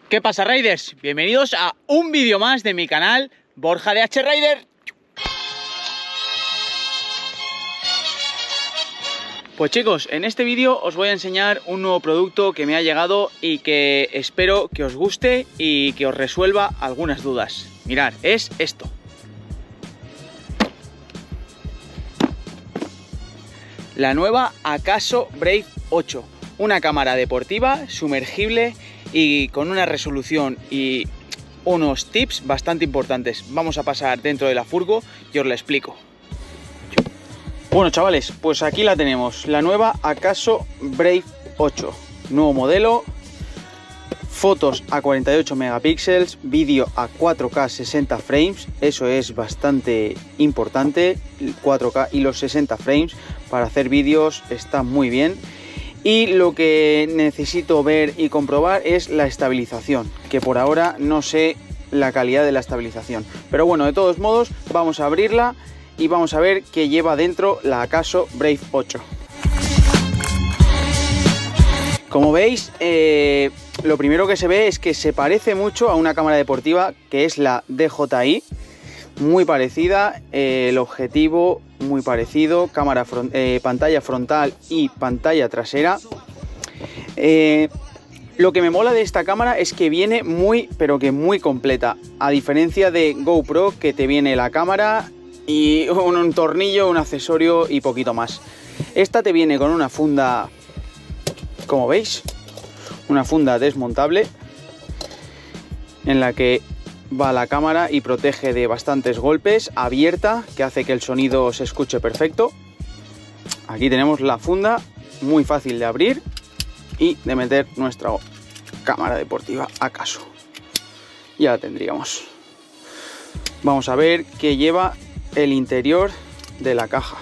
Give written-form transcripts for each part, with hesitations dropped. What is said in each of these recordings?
¿Qué pasa, Riders? Bienvenidos a un vídeo más de mi canal Borja de H Rider. Pues chicos, en este vídeo os voy a enseñar un nuevo producto que me ha llegado y que espero que os guste y que os resuelva algunas dudas. Mirad, es esto. La nueva Akaso Brave 8, una cámara deportiva, sumergible y con una resolución y unos tips bastante importantes. Vamos a pasar dentro de la furgo y os lo explico. Bueno chavales, pues aquí la tenemos, la nueva Akaso Brave 8, nuevo modelo, fotos a 48 megapíxeles, vídeo a 4K 60 frames, eso es bastante importante, 4K y los 60 frames para hacer vídeos está muy bien. Y lo que necesito ver y comprobar es la estabilización, que por ahora no sé la calidad de la estabilización. Pero bueno, de todos modos, vamos a abrirla y vamos a ver qué lleva dentro la Akaso Brave 8. Como veis, lo primero que se ve es que se parece mucho a una cámara deportiva que es la DJI. Muy parecida, el objetivo muy parecido, pantalla frontal y pantalla trasera. Lo que me mola de esta cámara es que viene pero que muy completa, a diferencia de GoPro, que te viene la cámara y un tornillo, un accesorio y poquito más. Esta te viene con una funda, como veis, una funda desmontable en la que va la cámara y protege de bastantes golpes, abierta, que hace que el sonido se escuche perfecto. Aquí tenemos la funda, muy fácil de abrir y de meter nuestra cámara deportiva Akaso. Ya la tendríamos. Vamos a ver qué lleva el interior de la caja.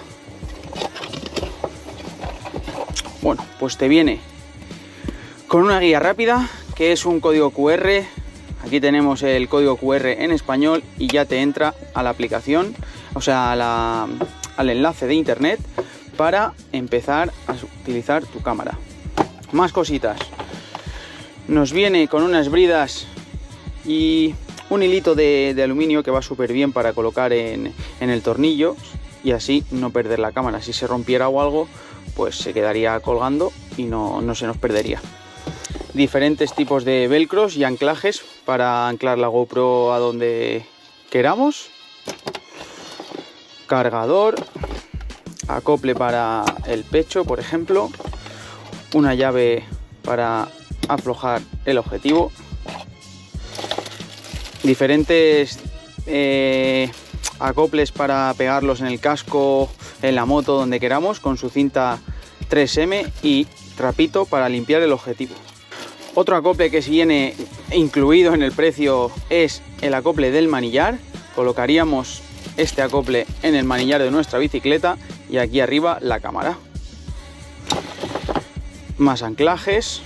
Bueno, pues te viene con una guía rápida, que es un código QR. Aquí tenemos el código QR en español y ya te entra a la aplicación, o sea, al enlace de internet para empezar a utilizar tu cámara. Más cositas. Nos viene con unas bridas y un hilito de aluminio que va súper bien para colocar en el tornillo y así no perder la cámara. Si se rompiera o algo, pues se quedaría colgando y no se nos perdería. Diferentes tipos de velcros y anclajes para anclar la GoPro a donde queramos. Cargador, acople para el pecho, por ejemplo. Una llave para aflojar el objetivo. Diferentes acoples para pegarlos en el casco, en la moto, donde queramos, con su cinta 3M y trapito para limpiar el objetivo. Otro acople que viene incluido en el precio es el acople del manillar. Colocaríamos este acople en el manillar de nuestra bicicleta y aquí arriba la cámara. Más anclajes.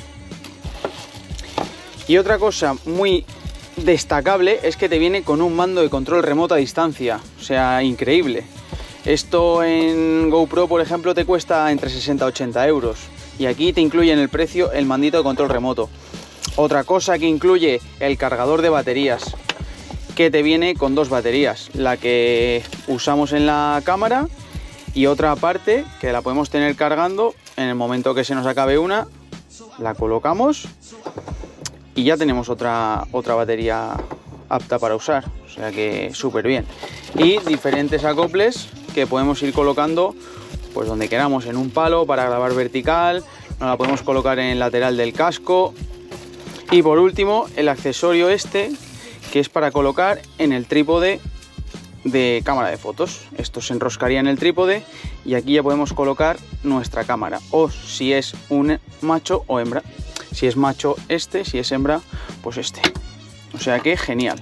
Y otra cosa muy destacable es que te viene con un mando de control remoto a distancia. O sea, increíble. Esto en GoPro, por ejemplo, te cuesta entre 60 y 80 euros. Y aquí te incluye en el precio el mandito de control remoto. Otra cosa que incluye el cargador de baterías, que te viene con dos baterías, la que usamos en la cámara y otra aparte que la podemos tener cargando en el momento que se nos acabe una, la colocamos y ya tenemos otra batería apta para usar, o sea que súper bien. Y diferentes acoples que podemos ir colocando pues donde queramos, en un palo para grabar vertical, nos la podemos colocar en el lateral del casco. Y por último, el accesorio este, que es para colocar en el trípode de cámara de fotos. Esto se enroscaría en el trípode y aquí ya podemos colocar nuestra cámara, o si es un macho o hembra. Si es macho este, si es hembra, pues este. O sea que genial.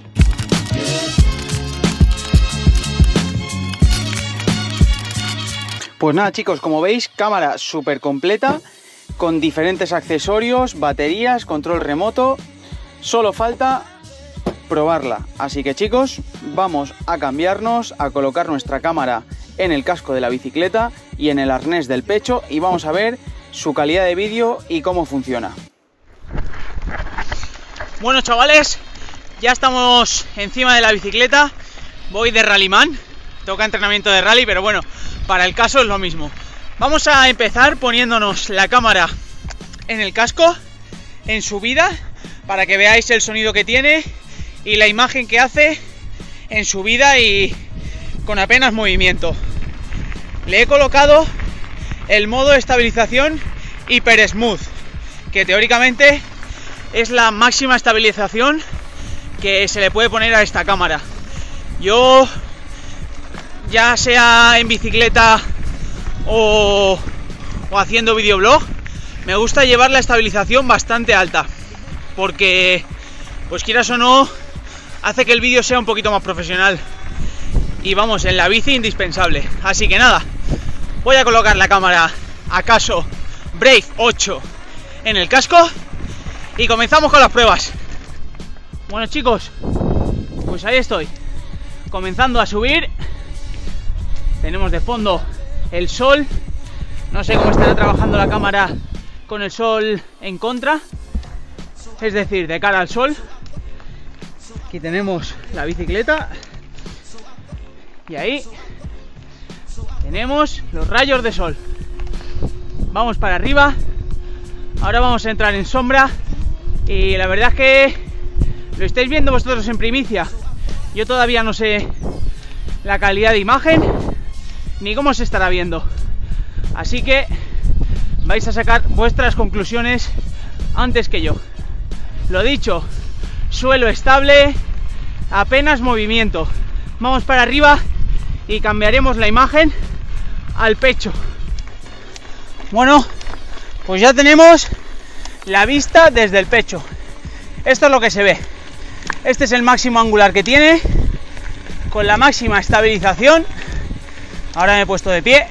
Pues nada chicos, como veis, cámara súper completa, con diferentes accesorios, baterías, control remoto. Solo falta probarla. Así que chicos, vamos a cambiarnos, a colocar nuestra cámara en el casco de la bicicleta y en el arnés del pecho y vamos a ver su calidad de vídeo y cómo funciona. Bueno, chavales, ya estamos encima de la bicicleta. Voy de rallyman, toca entrenamiento de rally, pero bueno, para el caso es lo mismo. Vamos a empezar poniéndonos la cámara en el casco, en subida, para que veáis el sonido que tiene y la imagen que hace en subida y con apenas movimiento. Le he colocado el modo estabilización Hyper Smooth, que teóricamente es la máxima estabilización que se le puede poner a esta cámara. Yo, ya sea en bicicleta o haciendo videoblog, me gusta llevar la estabilización bastante alta, porque, pues quieras o no, hace que el vídeo sea un poquito más profesional. Y vamos, en la bici indispensable. Así que nada, voy a colocar la cámara Akaso Brave 8 en el casco y comenzamos con las pruebas. Bueno, chicos, pues ahí estoy, comenzando a subir. Tenemos de fondo el sol. No sé cómo estará trabajando la cámara con el sol en contra, es decir, de cara al sol. Aquí tenemos la bicicleta y ahí tenemos los rayos de sol. Vamos para arriba. Ahora vamos a entrar en sombra y la verdad es que lo estáis viendo vosotros en primicia. Yo todavía no sé la calidad de imagen ni cómo se estará viendo, así que vais a sacar vuestras conclusiones antes que yo. Lo dicho, suelo estable, apenas movimiento. Vamos para arriba y cambiaremos la imagen al pecho. Bueno, pues ya tenemos la vista desde el pecho. Esto es lo que se ve. Este es el máximo angular que tiene, con la máxima estabilización. Ahora me he puesto de pie.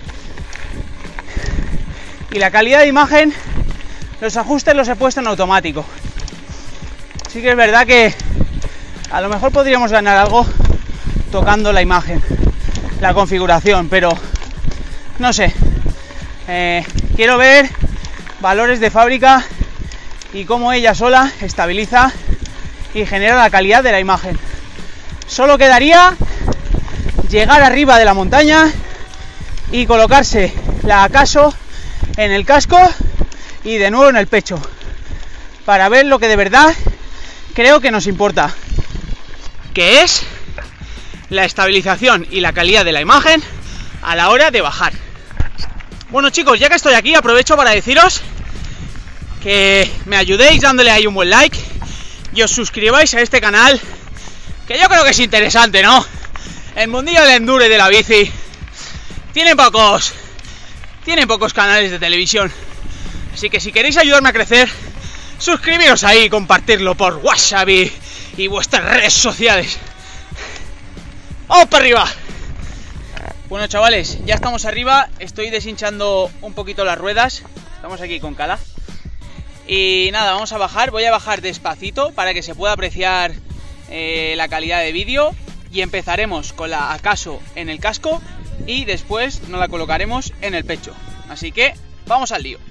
Y la calidad de imagen, los ajustes los he puesto en automático. Sí que es verdad que a lo mejor podríamos ganar algo tocando la imagen, la configuración, pero no sé. Quiero ver valores de fábrica y cómo ella sola estabiliza y genera la calidad de la imagen. Solo quedaría llegar arriba de la montaña y colocarse la Akaso en el casco y de nuevo en el pecho, para ver lo que de verdad creo que nos importa, que es la estabilización y la calidad de la imagen a la hora de bajar. Bueno, chicos, ya que estoy aquí, aprovecho para deciros que me ayudéis dándole ahí un buen like y os suscribáis a este canal, que yo creo que es interesante, ¿no? El mundillo del enduro y de la bici tienen pocos canales de televisión, así que si queréis ayudarme a crecer, suscribiros ahí y compartirlo por WhatsApp y vuestras redes sociales. ¡Vamos para arriba! Bueno, chavales, ya estamos arriba. Estoy deshinchando un poquito las ruedas. Estamos aquí con Cala. Y nada, vamos a bajar. Voy a bajar despacito para que se pueda apreciar la calidad de vídeo. Y empezaremos con la Akaso en el casco y después nos la colocaremos en el pecho. Así que vamos al lío.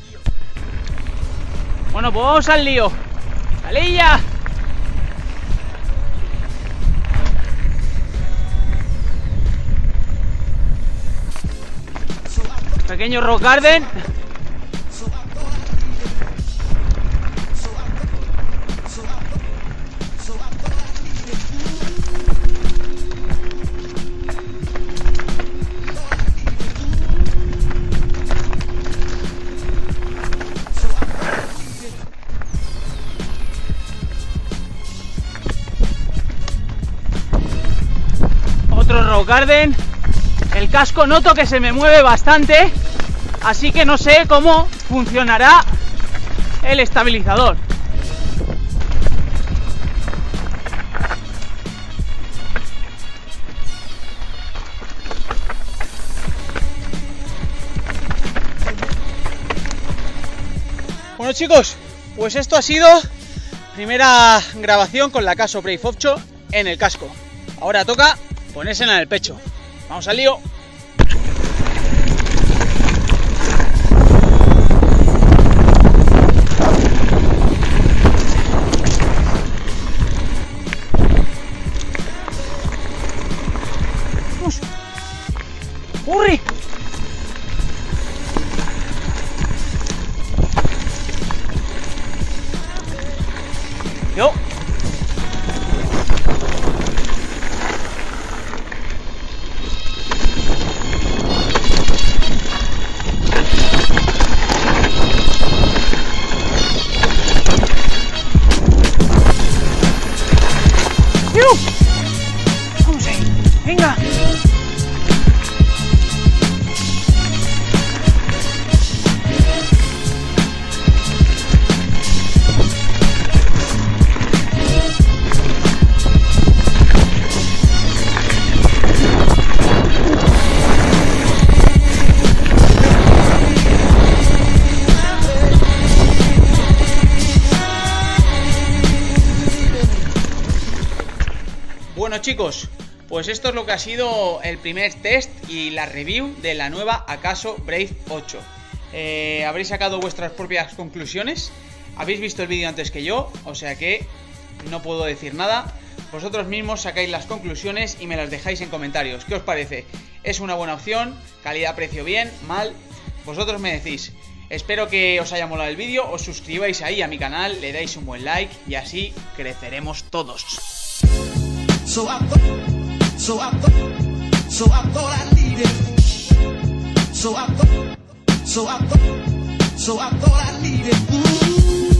Bueno, pues vamos al lío. ¡Calilla! Pequeño rock garden. Otro rock garden. El casco noto que se me mueve bastante, así que no sé cómo funcionará el estabilizador. Bueno, chicos, pues esto ha sido primera grabación con la Akaso Brave 8 en el casco. Ahora toca ponérsela en el pecho. Vamos al lío. Bueno chicos, pues esto es lo que ha sido el primer test y la review de la nueva Akaso Brave 8. Habréis sacado vuestras propias conclusiones, habéis visto el vídeo antes que yo, o sea que no puedo decir nada. Vosotros mismos sacáis las conclusiones y me las dejáis en comentarios. ¿Qué os parece? ¿Es una buena opción? ¿Calidad-precio bien? ¿Mal? Vosotros me decís. Espero que os haya molado el vídeo, os suscribáis ahí a mi canal, le dais un buen like y así creceremos todos. So I thought I needed